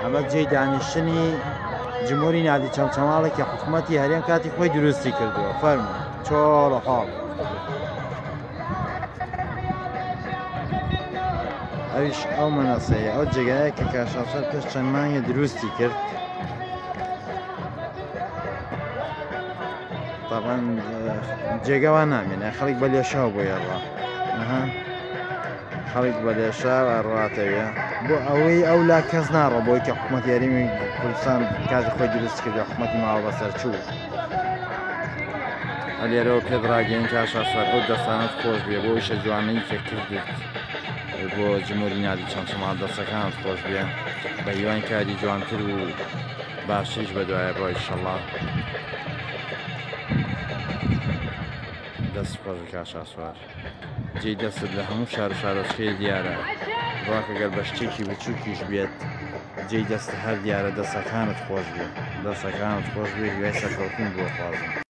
ئەمە جێی دانیشتنی جمهوری نادی چەمچەماڵێکی حکوومەتی هەرێم کاتی خۆی دروستی کردووە. فەرموو چۆڵە حاڵ ئەویش ئەو مەنەسەیە ئەو جێگایە کە کاشافسەر پێش چەند مانگێ دروستی کرد. طبعا جێگەوان نامێنێ خەڵک بە لێشاو بۆ یاڕا خەڵک بە لێشاو ئەڕاتەوێ بۆ ئەوەی ئەو لا کەس ناڕە بۆی کە حکوومەت یاریمی کوردستان کاتی خۆی دروست کردو حکوومەتی ماوە بەسەر چوو لێرەوە پێت ڕاگەین کاشافسەر ئەو دەستانت خۆش بێ بۆ ئیشە جوانەی کە کردت بۆ جمهوری نادی چەمچەماڵ دەستەکانت خۆش بێ بە هیوان کاری جوانتر و باشیش بەدوایە بۆ ئینشەڵڵا دەست خۆش کاشافسەر جێی دەستت لە هەموو شار و شارۆچکەی دیارە ڕاکە گەر بە شتێکی بچووکیش بێت جێی دەست هەر دیارە دەستەکانت خۆش بێ دەستەکانت خۆش بێ هیوای سەرکەوتن بۆ خوازم.